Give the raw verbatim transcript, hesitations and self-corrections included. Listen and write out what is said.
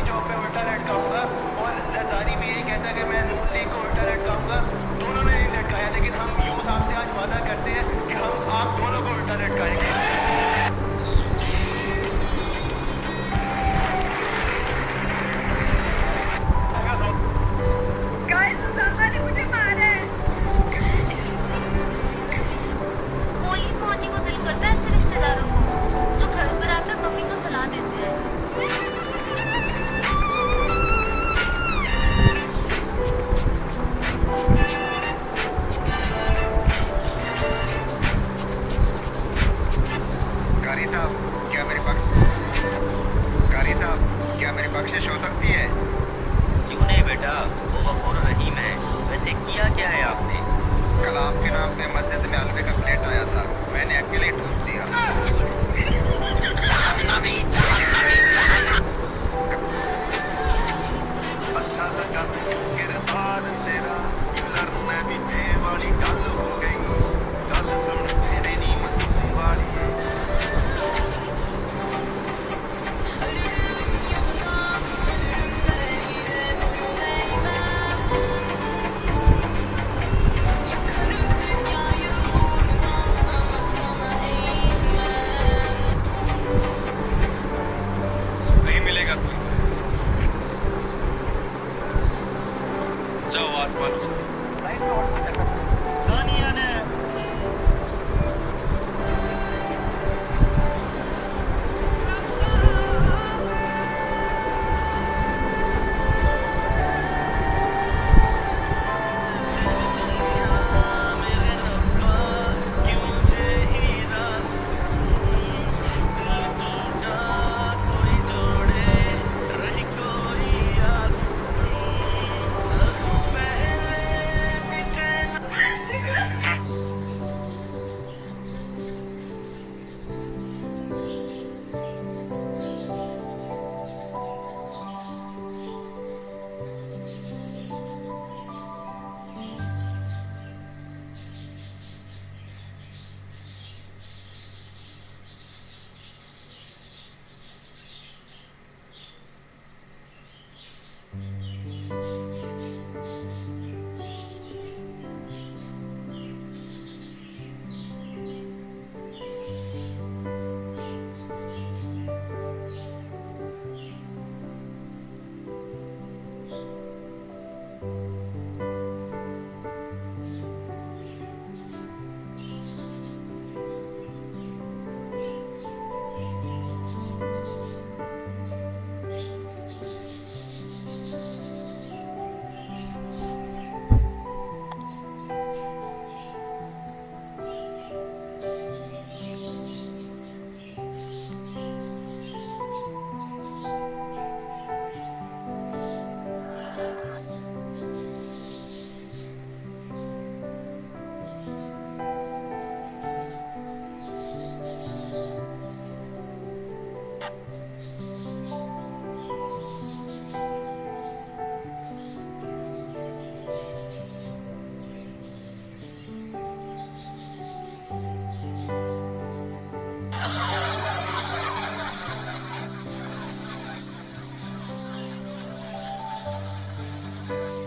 चौक पे उल्टा लटकाऊंगा और जरदारी भी यही कहता है कि मैं नून लीग को उल्टा लटकाऊंगा। दोनों ने नहीं लटकाया, लेकिन हम यूथ आपसे आज वादा करते हैं कि हम आप दोनों को उल्टा लटकाएंगे। बख्शिश हो सकती है? क्यों नहीं बेटा, वो गफूर रहीम है। वैसे किया क्या है आपने? कल आपके नाम पे मस्जिद में हलवे का प्लेट आया था, मैंने अकेले ही ठूस दिया। अच्छा लगा किरदार तेरा, लड़ने भी ते वाली गल हो गई। गल सुन तेरे नी मासूम वाली है।